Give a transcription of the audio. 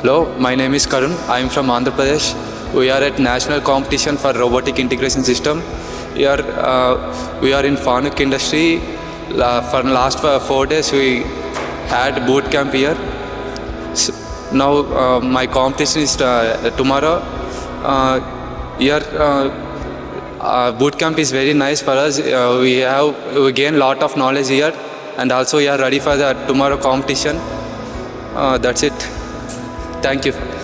Hello, my name is Karam. I am from Andhra Pradesh. We are at national competition for robotic integration system. We are in Fanuk industry. For the last 4 days we had boot camp here. Now my competition is tomorrow. Here boot camp is very nice for us. We gain lot of knowledge here, and also we are ready for the tomorrow competition. That's it. Thank you.